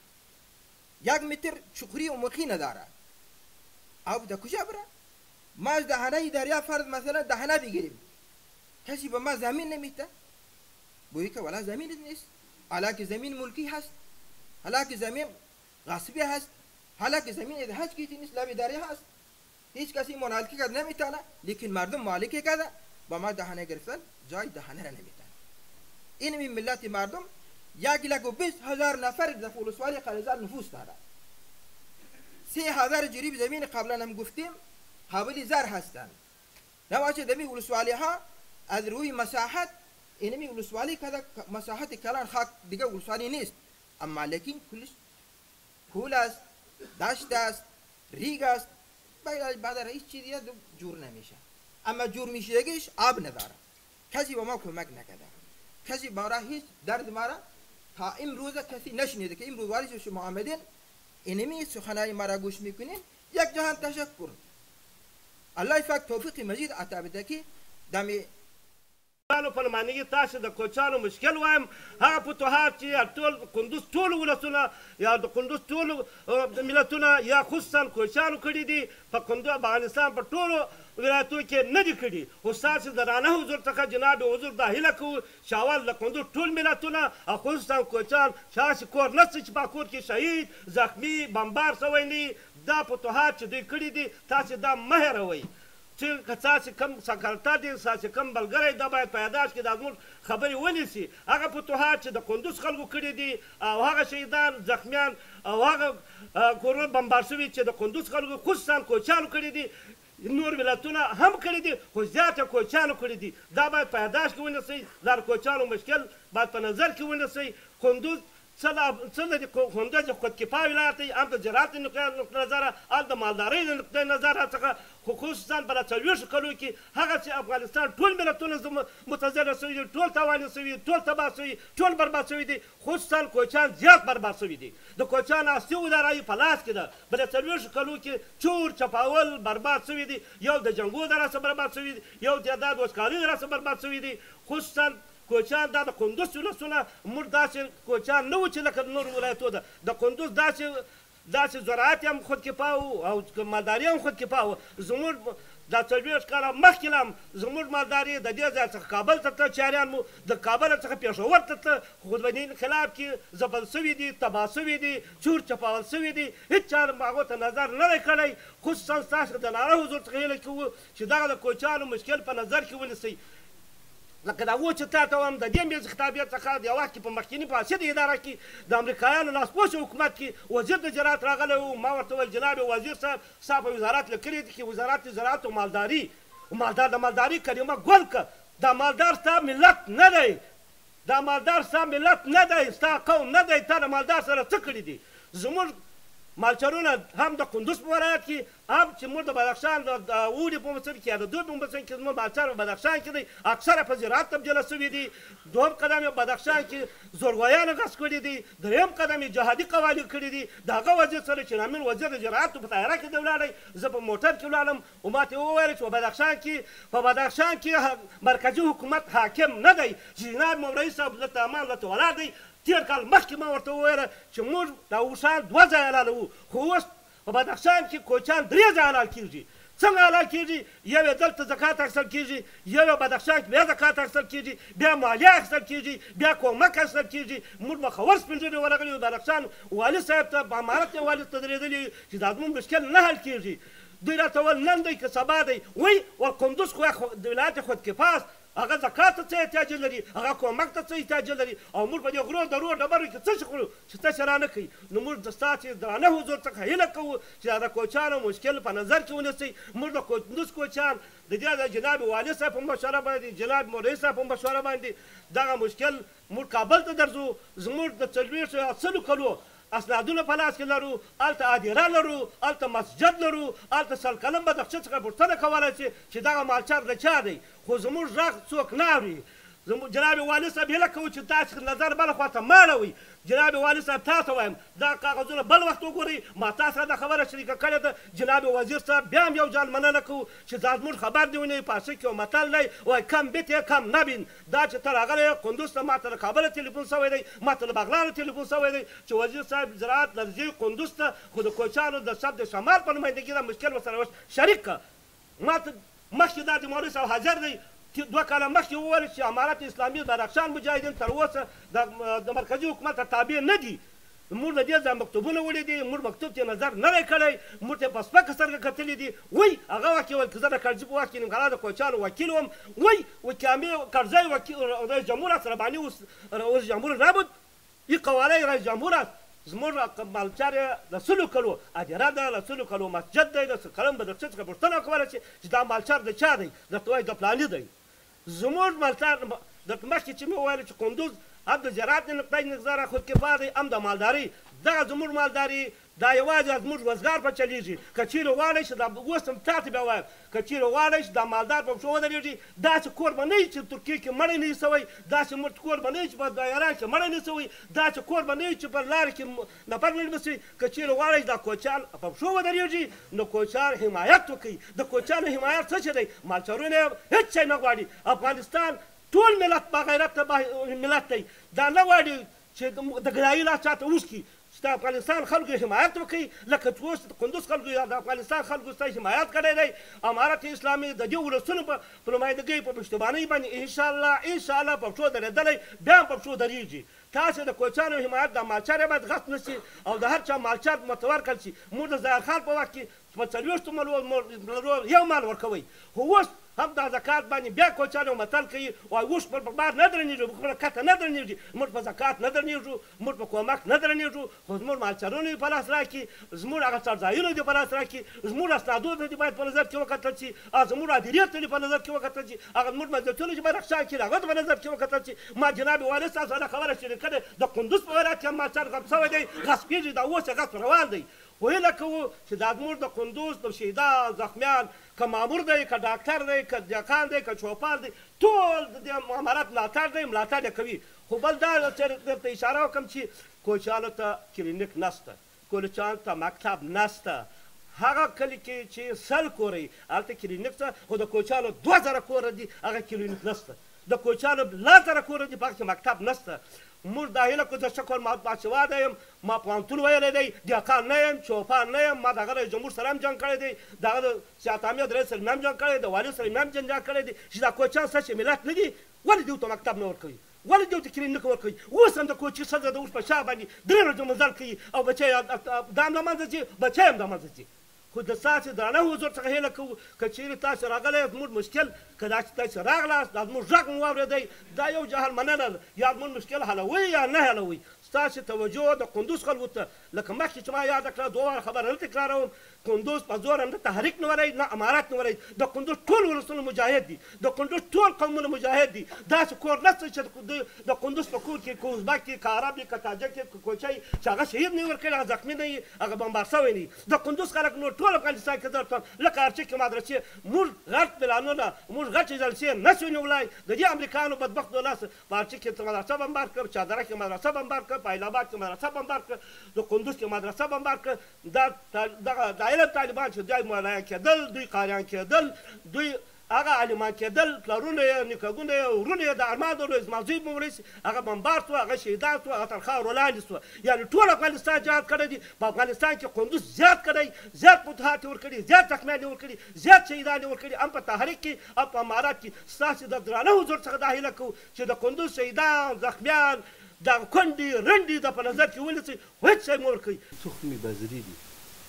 یک متر چخری و مخی نداره. آب در کجا بره؟ ما از دهنه دریا فرض مثلا دهنه بگیریم، کسی به ما زمین نمیده؟ بویی که ولا زمین نیست، حالا که زمین ملکی هست، حالا که زمین غصبی هست، حالا که زمین ادهاج کیتی نیست، لبی دریا هست، هیچ کسی منالکی کرد نمیتونه، لیکن مردم مالکی کرده با ما دهنه گرفتن جای دهنه را نمیتونه. این می ملت مردم یک لک و بیست هزار نفر در ولسوالی قلیزال نفوس داره. سه هزار جریب زمین قبلا هم گفتیم قابل زر هستند. نباشه دمی ولسوالی ها از روی مساحت اینمی ولسوالی که مساحت کلان خاک دیگه ولسوالی نیست، اما لیکن کلش کول است، دشت است، ریگ است، بعد هیچ چیزی جور نمیشه. اما جور میشدگیش آب نداره. کسی با ما کمک نکرده، کسی با را هیچ درد ما را تا امروز کسی نشنیده که امروز والی شما آمدین اینمی سخنای ما را گوش میکنین. یک جهان تشکر. الله فاک توفیق مزید عطا بده که دمی کوچانو په معنی تاسو د کوچانو مشکل وایم هغه فتوحات چې ټول کندوز ټول ولسونه یا د کندوز ټول ملتونه یا خصوصا کوچانو کړي دي په کندوز افغانستان په ټولو ولایتونو کې نه دي کړي. خو ستاسو د رانه حضور څخه جناب حضور دا هیله کوو شاول د کندوز ټول ملتونه او خصوصا کوچان شاسې کور نشته چې په کور کې شهید زخمی بمبار شوی نه. دا فتوحات چې دوی کړي دي تاسو دا مه هېروئ چې تاسو کم سکرتر دي تاسو کم بلګری دا باید په یاداښت کې دا زموږ خبرې ونیسي. هغه فتوحات چې د کندوز خلکو کړي دي او هغه شهیدان زخمیان او هغه کورونه بمبار شوي چې د کندوز خلکو خصوصا کوچانو کړي دي نور ولایتونه هم کړي دي خو زیاته کوچانو کړي دي. دا باید په یاداښت کې ونیسئ. دا د کوچانو مشکل باید په نظر کې ونیسئ. کندوز څه د کندوز خودکفا ولایت دی، هم د زراعت نقطه نظره هم د مالدارۍ د نقطه نظره څخه خو خصوصا په څلوېښتو کلو کې هغه چې افغانستان ټول ملتونه متضرر شوي دي، ټول تاواني شوي دي، ټول تباه شوي، ټول برباد شوي دي. خصوصا کوچان زیات برباد شوي دي. د کوچان اصلي اداره په لاس کې ده. په څلوېښتو کلو کې چور چپاول برباد شوي دي. یو د جنګو د راسه برباد شوي دي، یو تعداد وسکالي د راسه برباد شوي دي. خصوصا کوچان دا د کندوز ولسونه موږ داسې کوچان نه وو چې لکه نور ولایتو ده. د کندوز داسې داسې زراعت هم خودکفا وو او مالداري هم خودکفا وو. زموږ دا څلوېښت کاله مخکې هم زموږ مالداري د دې ځای څخه کابل ته تله چاریان مو د کابل څخه پېښور ته تله. خو د انقلاب کې ځپل شوي دي، تباه شوي دي، چور چپاول شوي دي. هېڅ چا هغو ته نظر نه دی کړی. خصوصا ستاسو د ناره حضور څخه هیله کوو چې دغه د کوچانو مشکل په نظر کې ونیسئ. لکه دا اوس چې تا ته وایم د دې میز خطابیت څخه د یو وخت کې په مخکیني فاسده اداره کې د امریکایانو لاسپوڅ حکومت کې وزیر د زراعت راغلی و. ما ورته وویل جناب وزیر صاحب ستا په وزارت لیکلي دي چې وزارت زراعت و مالداري مالدار د مالداري کلمه ګل که دا مالدار ستا ملت نه دی دا مالدار ستا ملت نه دی ستا قوم نه دی تا د مالدار سره څه کړي دي. زموږ مالچرونه هم د کندوز په ولایت کې هم چې موږ د بدخشان د اوړي په موسم کې یا د دوبي په موسم کې زموږ مالچر په بدخشان کې دی اکثره په زراعت تبدیله شوي دي. دویم قدم یې بدخشان کې زورګویانو غصب کړي دي. دریم قدم یې جهادي قوانین کړي دي. د هغه وزیر سره چې نامین وزیر د زراعتو په طیاره کې دی ولاړی زه په موټر کې ولاړم او ما ته یې وویل چې په بدخشان کې په بدخشان کې مرکزي حکومت حاکم نه دی چې جناب مولوي صاحب دلته امان دلته ولاړ دی. تېر کال مخکې ما ورته وویله چې موږ د اوښان دوه ځایه حلالوو خو اوس په بدخشان کې کوچیان درې ځایه حلال کېږي. څنګه حلال کېږي؟ یو یې دلته زکات اخیستل کېږي، یو یې بدخشان کې بیا زکات اخیستل کېږي، بیا مالیه اخیستل کېږي، بیا کومک اخیستل کېږي. موږ مخور سپین ږیري ورغلي یو بدخشان والي صاحب ته په امارت یې والي ته درېدلي چې دا زموږ مشکل نه حل کېږي. دوی راته وویل نن دی که سبا دی وایي ور کندوز خو د ولایت خودکفاست هغه زکات ته څه احتیاج لري هغه کومک ته څه احتیاج لري او موږ په دې غرو درو ډبرو کې څه شي خورو چې تاسې رانه کوي. نو موږ د ستاسې درانه حضور څخه هیله کوو چې دا د کوچیانو مشکل په نظر کې ونیسئ. موږ د کندوز کوچیان د دې د جناب والي صاحب په مشوره باندې جناب مولوي صاحب په مشوره باندې دغه مشکل موږ کابل ته درځو. زموږ د څلوېښتو اتلسو کلو اسنادونه په لاس کې لرو، هلته هدیره لرو، هلته مسجد لرو، هلته سل کلن بدخشان څخه پوښتنه کولی شي چې دغه مالچار د چا دی خو زموږ غږ څوک نه اوري. جناب والي صاحب هیله کوو چې تاسو نظر بله خواته مه اړوئ. جناب والي صاحب تاسو وایم دا کاغذونه بل وخت وګورئ. ما تاسو سره دا خبره شریکه کړې ده. جناب وزیر صاحب بیا هم یو ځل مننه کوو چې دا زموږ خبر دی ونی پاسه کې یو متل دی وایي کم بیت یې کم نبین. دا چې ته راغلی کندوز ته ما ته د کابله تلیفون شوی دی ما ته د بغلان تلیفون شوی دی چې وزیر صاحب زراعت درځي کندوز ته خو د کوچیانو د سب د شمال په نمایندګي دا مشکل ورسره شریک که. ما ته مخکې دا د مولوي صاحب حاضر دی دوه کاله مخکې وویل چې امارت اسلامي بدخشان مجاهدین تر اوسه د مرکزي حکومت ته تابع نه دي. موږ د دې ځای مکتوبونه ولیدي موږ مکتوب ته نظر نه دی کړی موږ ته په سپکه سترګه کتلي دي. وایي هغه وخت یې ویل که زه د کرزي په وخت کې ننګرهار د کوچیانو وکیل وم وایي وکامې کرزی رئیس جمهور است رباني رئیس جمهور نبود این قوانین رئیس جمهور است. زموږ مالچار یې د سلو کلو هدیره ده له سلو کلو مسجد دی د سل کلن بدخشان څخه پوښتنه کولی شي چې دا مالچار د چا دی درته وایي د فلاني دی. زموږ مالدار درته مخکې چې مې وویل چې کندوز هم د زراعت نقطې نظره خودکفا دی هم د مالداري. دغه زموږ مالداري دا یوازې زموږ روزګار په چلیږي. که چیرې غواړئ چې دا اوس هم تا ته بیا وایم که چیرې غواړئ چې دا مالدار په پښو ودرېږي داسې کور به نه وي چې ترکیې کې مړی نه وي سوی داسې کور به نه وي چې په ایران کې مړی نه سوی داسې کور به نه وي چې په لارې کې نفر نه وي. که چیرې غواړئ چې دا کوچیان په پښو ودرېږي نو کوچیان حمایت وکړئ. د کوچیانو حمایت څه شی دی؟ مالچارونه هېڅ شی نه غواړي. افغانستان ټول ملت باغیرته ملت دی. دا نه غواړي چې د ګدایي لاس چاته وسکي چې د افغانستان خلکو حمایت وکړي لکه چې اوس د کندوز خلکو یا د افغانستان خلکو ستا حمایت کړی دی. امارت اسلامي د دې ولسونو په نمایندګۍ په پشتیبانۍ باندې انشاءالله انشاءالله په پښو درېدلی بیا هم په پښو درېږي. تاسو د کوچیانو حمایت د مالچار باید غصب نه شي او د هر چا مالچار متور کړل شي. موږ د ظاهر خان په وخت کې په څلوېښتو ملو یو مال ورکوئ خو اوس هم دا زکات باندې بیا کوچیانو متل کوي وایي اوښ پر بار نه درنېږي خپله کته نه درنېږي. موږ په زکات نه درنېږو موږ په کومک نه درنېږو خو زموږ مالچارونه په لاس راکړي زموږ هغه څړځایونه دې په لاس راکړي زموږ اسنادونه دې باید په نظر کې وکتل شي زموږ هدیرې ته دې په نظر کې وکتل شي هغه زموږ مسجدونه چې بدخشان کې هغه ته په نظر کې وکتل شي. ما جناب والي صاحب سره خبره شریکه ده د کندوز په ولایت کې هم مالچار غصب شوی دی غصبېږي دا اوس یې غصب روان دی. خو هیله کوو چې دا زموږ د کندوز د شهیدان زخمیان که مامور دی که ډاکټر دی که دیقان دی که چوپال دی ټول د دې امارت ملاتړ دی ملاتړ یې کوي. خو بل دا چې درته اشاره وکړم چې کوچیانو ته کلینیک نشته کوچیانو ته مکتب نشته. هغه کلي کې چې سل کوره هلته کلینیک شته خو د کوچیانو دوه زره کوره دي هغه کلینیک نشته. د کوچیانو لس زره کوره دي په هغه کې مکتب نشته. موږ دا هیله کوو زه شکر ما باسواده یم ما پوهنتون ویلی دی دیقان نه یم چوپان نه یم ما د هغه رئیس جمهور سره هم جنګ کړی دی د هغه د سیاحت امید رئیس سره مې هم جنګ کړی دی د والي سره مې هم جنجال کړی دی چې دا کوچیان څه چې ملت نه دي ولې دوی ته مکتب نه ورکوي ولې دوی ته کلینیک ورکوي. اوس هم د کوچي ښځه د اوښ په شا باندې درې ورځې مزل کوي او بچی دا هم د منځه ځي بچی هم د منځه ځي خو د ستاسې درانه حضور څخه هیله کوو که چیرې تاسې راغلی یاست زموږ مشکل که دا چې تاسې راغلاست دا زموږ غږ مو واورېدی دا یو جهل مننه ده یا زموږ مشکل حلوئ یا نه حلوئ ستاسې توجه د کندوز خلکو ته لکه مخکې چې ما یاده کړه دوه واره خبره نه تکراروم کندوز په زور نه تحریک نه ولري نه امارت نه ولري د کندوز ټول ولسونه مجاهد دي د کندوز ټول قومونه مجاهد دي داسې کور نشته چې د کندوز په کور کې که ازبک کې که عرب که تاجک که کوچی چې هغه شهید نه وي ورکړی هغه زخمي نه وي هغه بمبار شوی نه وي د کندوز خلک نور ټول افغانستان کې درته لکه هر چې کې مدرسې موږ غټ پلانونه موږ غټې جلسې نشو نیولی د دې امریکایانو بدبختو لاس په هر چې کې مدرسه بمبار کړه په چادره کې مدرسه بمبار کړه په ایلاباد کې مدرسه بمبار کړه د کندوز کې مدرسه بمبار کړه دا دغه د علم طالبان چې دوی مولایان کېدل دوی قاریان کېدل دوی هغه عالمان کېدل پلرونه یې نیکهګونه یې ورونه یې د ارمان درلود زما زوی مولوي هغه بمبار سو هغه شهیدان سو هغه تر خاورو لاندې سو یعنې ټول افغانستان جهاد کړی دی په افغانستان کې کندوز زیات کړی زیات فتوحات یې ورکړي زیات زخمیان یې ورکړي زیات شهیدان یې ورکړي هم په تحریک کې هم په امارت کې ستاسې د درانه حضور څخه دا هیله کوو چې د کندوز شهیدان زخمیان دغه کونډې رنډې د په نظر کې ونیسئ هېڅ شی مه ورکوئ تخمي بذري دي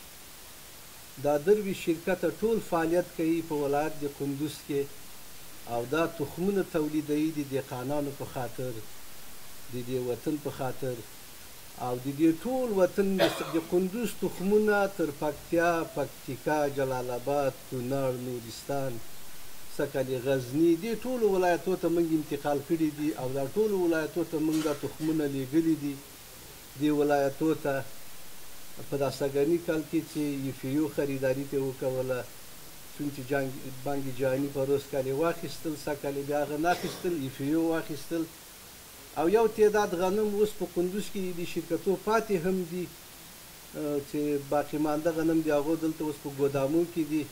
دا دروي شرکت ټول فعالیت کوي په ولایت د کندوز کې او دا تخمونه تولیدوي د دهقانانو په خاطر د دې وطن په خاطر او د دې ټول وطن د کندوز تخمونه تر پکتیا پکتیکا جلال آباد کونړ نورستان سکل غزني دې ټولو ولایتو ته موږ انتقال کړي دي او دا ټولو ولایتو ته موږ دا تخمونه لیږلي دي دې ولایتو ته په داستګاني کال کې چې یفیو خریداري ته وکوله چونکې جنګ بانګي جهاني په روز کال یې واخیستل سږ کال یې بیا هغه نه اخیستل یفیو واخیستل او یو تعداد غنم اوس په کندوز کې د شرکتو پاتې هم دي چې باقي مانده غنم دي هغو دلته اوس په ګودامو کې دي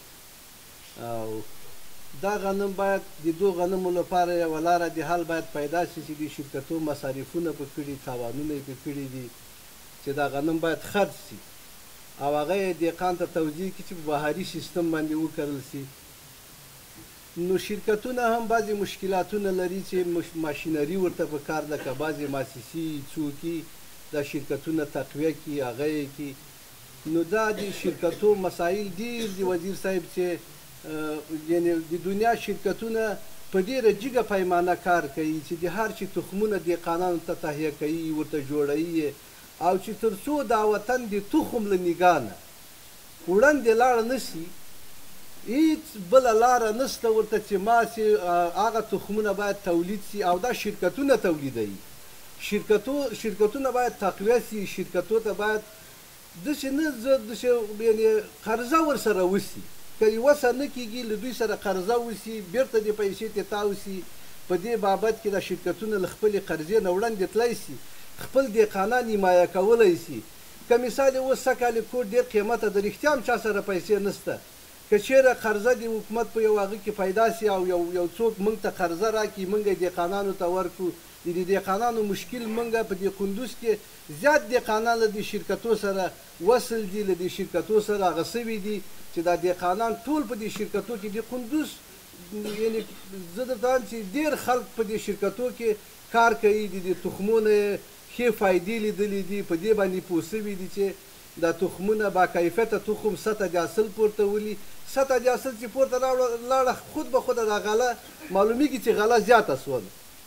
او دا غنم باید د دو غنمو لپاره یوه لاره د حل باید پیدا شي چې د شرکتو مصارفونه پې کړي تاوانونه یې پې کړي دي چې دا غنم باید خرڅ شي او هغه یې دهقان ته توضیح کړي چې په بهاري سیستم باندې وکرل شي نو شرکتونه هم بعضې مشکلاتونه لري چې ماشینري ورته په کار ده که بعضې ماسسي څوکي دا شرکتونه تقویه کړي هغه یې کړي نو دا د شرکتو مسایل ډېر دي وزیر صاحب چې یعنی د دنیا شرکتونه په ډېره جګه پیمانه کار کوي چې د هر چي تخمونه دهقانانو ته تهیه کوي ورته جوړوي او چې تر څو دا وطن د تخم له نګاه نه وړاندې لاړه نه شي هېڅ بله لاره نشته ورته چې ما چې هغه تخمونه باید تولید شي او دا شرکتونه تولیدوي شرکتونه باید تقویه شي شرکتو ته باید داسې نه زه داسې یعنې قرضه ورسره وشي که یې وسه نه کېږي له دوی سره قرضه وشي بیرته دې پیسې ترې تاو شي په دې بابت کې دا شرکتونه له خپلې قرضې نه وړاندې تللی شي خپل دهقانان حمایه کولی شي که مثال یې اوس سږ کال یې کور ډېر قیمته ده رښتیا هم چا سره پیسې نشته که چېرې قرضه د حکومت په یو هغه کې پیدا شي او یو یو څوک موږ ته قرضه راکړي موږ یې دهقانانو ته ورکړو د دې دهقانانو مشکل موږ په دې کندوز کې زیات دهقانان له دې شرکتو سره وصل دي له دې شرکتو سره هغه سوي دي چې دا دهقانان ټول په دې شرکتو کې د کندوز یعنې زه درته وایم چې ډېر خلک په دې شرکتو کې کار کوي د دې تخمونه یې ښې فایدې لیدلې دي په دې باندې پوه سوي دي چې دا تخمونه با کیفیته تخم سطح د حاصل پورته ولي سطح د حاصل چې پورته لاړه خود به خوده دا غله معلومیږي چې غله زیاته سوله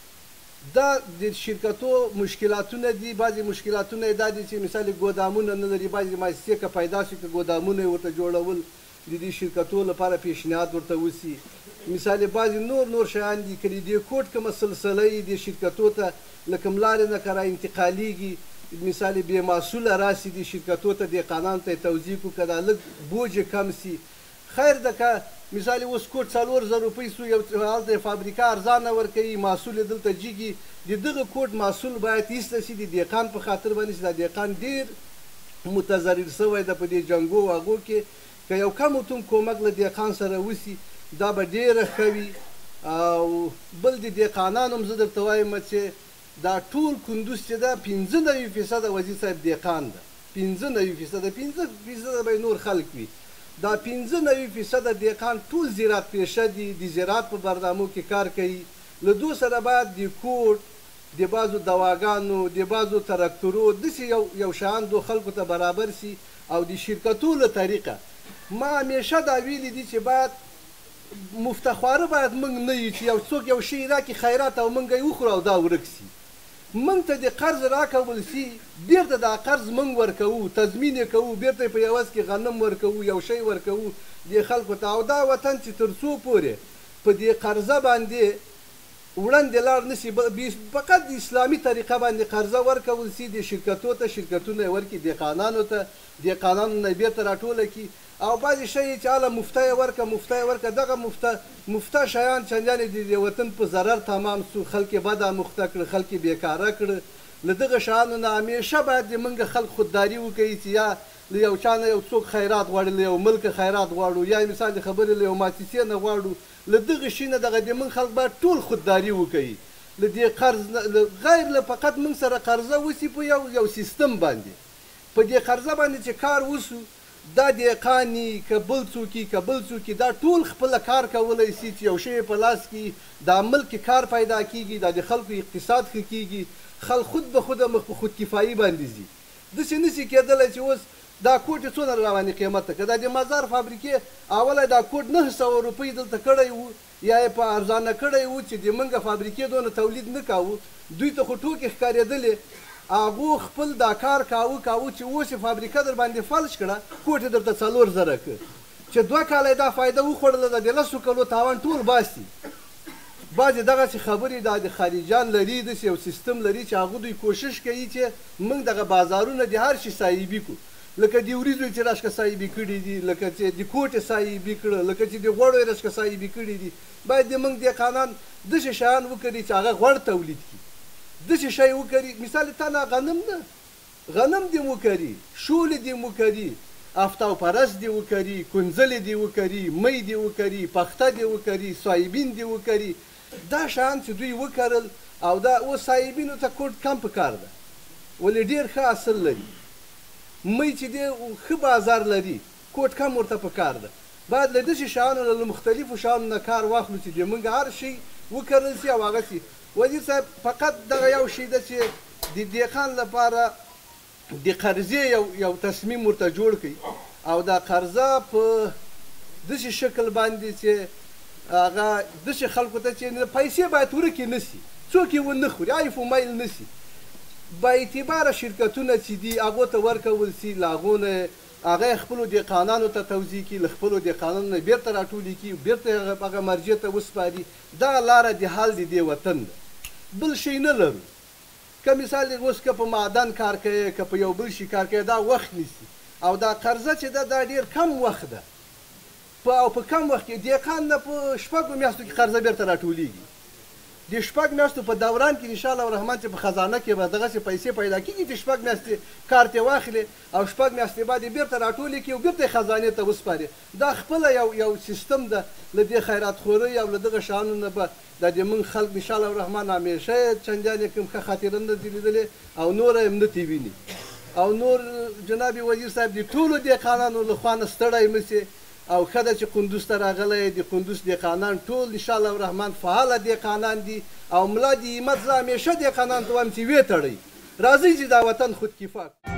دا د شرکتو مشکلاتونه دي بعضې مشکلاتونه یې دا دي چې مثال ګودامونه نه لري بعضې مؤسسې که پیدا شي که ګودامونه یې ورته جوړول د دې شرکتو لپاره پیشنهاد ورته وشي مثال بعضې نور نور شیان دي که د دې کوټ کومه سلسله یي دې شرکتو ته له کوم لارې نه که را انتقالېږي مثال بې محصوله راسي دې شرکتو ته دهقانانو ته یې توضیح کړو که دا لږ بوج یې کم سي خیر ده که مثال اوس کوټ څلور زره روپۍ سو یو هلته فابریکه ارزانه ورکوي محصول یې دلته جګي د دغه کوټ محصول باید ایسته شي د دهقان په خاطر باندې چې دا دهقان ډېر متضرر شوی ده په دې جنګو و هغو کې که یو کم و توم کومک له دهقان سره وشي دا به ډېره ښه وي او بل د دهقانانو هم زه درته وایم چې دا ټول کندوز چې ده پنځه نوي فیصده وزیر صاحب دهقان ده پنځه نوي فیصده پنځه فیصده به نور خلک وي دا پنځه نوي فیصده دهقان ټول زراعت پیشه دي د زراعت په برنامو کې کار کوي له دو سره باید د کوټ د بعضو دواګانو د بعضو ترکتورو داسې یو یو شیان دو خلکو ته برابر سي او د شرکتو له طریقه ما همیشه دا ویلي دي چې باید مفتخواره باید موږ نه یو چې یو څوک یو شی راکړي خیرات او موږ یې وخورو او دا ورک سي موږ ته د قرض راکول سي بیرته دا قرض موږ ورکوو تضمین یې کوو بیرته یې په یوز کې غنم ورکوو یو شی ورکوو دې خلکو ته او دا وطن چې تر څو پورې په دې قرضه باندې وړاندې لاړ نه سي فقط د اسلامي طریقه باندې قرضه ورکول سي د شرکتو ته شرکتونه یې ورکړي دهقانانو ته دهقانانو نه یې بیرته راټوله کړي او بعضې شی چې هله مفته یې ورکړه مفته یې ورکړه دغه مفته مفته شیان چندانې د دې وطن په ضرر تمام سو خلک یې بده مخته کړه خلک یې بېکاره کړه له دغه شیانو نه همیشه باید د موږ خلک خودداري وکوي چې یا له یو چا نه یو څوک خیرات غواړي له یو ملک خیرات غواړو یا مثال د خبرې له یو مؤسسې نه غواړو له دغه شي نه دغه د موږ خلک باید ټول خودداري وکوي له دې قرض نه غیر له فقط موږ سره قرضه وسي په یو یو سیستم باندې په دې قرضه باندې چې کار وسو دا دهقاني که بل څوکي که بل څوکي دا ټول خپله کار کولی سي چې یو شی په لاس کې دا ملک کار پیدا کیږي دا د خلکو اقتصاد ښه کیږي خلک خود به خوده مخ په خودکفایي باندې ځي داسې نشي کېدلی چې اوس دا کوټ یې څونه روانې قیمت ته که دا د مزار فابریکې اوله دا کوټ نهه سوه روپۍ دلته کړی وو یا یې په ارزانه کړی وو چې د موږ فابریکې دونه تولید نه کاوه دوی ته خو ټوکې ښکارېدلې هغو خپل دا کار کاوه کاوه چې اوس یې فابریکه در باندې فلش کړه کوټ یې درته څلور زره کړ چې دوه کاله یې دا فایده وخوړله د دې لسو کلو تاوان ټول باسي بعضې دغسې خبرې دا د خارجیان لري داسې یو سیستم لري چې هغه دوی کوشش کوي چې موږ دغه بازارونه د هر شي صاحبي کړو لکه د وریځو چې راشکه صاحبي کړي دي لکه چې د کوټې صاحبي کړه لکه چې د غوړو یې راشکه صاحبي کړي دي باید د موږ دهقانان داسې شیان وکړي چې هغه غوړ تولید کړي داسې شی وکړي مثال تا نه غنم نه غنم دې وکړي شولې دې وکړي افتاو پرست دې وکړي کنځلې دې وکړي می دې وکړي پخته دې وکړي سویابین دې وکړي دا شیان چې دوی وکرل او دا اوس صاحبینو ته کوټ کم پکار ده ولې ډېر ښه اصل لري می چې دی ښه بازار لري کوټ کم ورته پکار ده باید له داسې شیانو له مختلفو شیانو نه کار واخلو چې د موږ هر شی وکرل سي او هغه سي وزیر صاحب فقط دغه یو شی ده چې د دهقان لپاره د قرضې یو یو تصمیم ورته جوړ کړي او دا قرضه په داسې شکل باندې چې هغه داسې خلکو ته چې پیسې باید ورکې نه سي څوک یې ونه خوري عیف و میل نه سي با اعتباره شرکتونه چې دي هغو ته ورکول سي له هغو نه هغه یې خپلو دهقانانو ته توضیح کړي له خپلو دهقانانو نه بیرته راټولې کړي بیرته هغه مرجع ته وسپاري دغه لاره د حال د دې وطن ده بل شی نه لرو که مثال اوس که په معدن کار کوي که په یو بل شي کار کوي دا وخت نیسي او دا قرضه چې ده دا ډېر کم وخت ده په او په کم وخت کې دهقان نه په شپږو میاشتو کې قرضه بیرته راټولېږي د شپږ میاشتو په دوران کې انشاءالله الرحمن چې په خزانه کې به دغسې پیسې پیدا کېږي چې شپږ میاشتې کار ترې واخلې او شپږ میاشتې بعد یې بیرته راټولې کړي او بیرته یې خزانې ته وسپاري دا خپله یو یو سیستم ده له دې خیرات خورۍ او له دغه شیانو نه به دا د موږ خلک انشاءالله الرحمن همیشه یې چندانې کوم ښه خاطره نه دي لیدلې او نوره یې نه دي ویني او نور جناب وزیر صاحب د ټولو دهقانانو له خوا نه ستړی مه سي او ښه ده چې کندوز ته راغلی د کندوز دهقانان ټول انشاءالله الرحمن فعاله دهقانان دي او ملا د همت زه همیشه دهقانانو ته وایم چې ویې تړئ راځئ چې دا وطن خودکفا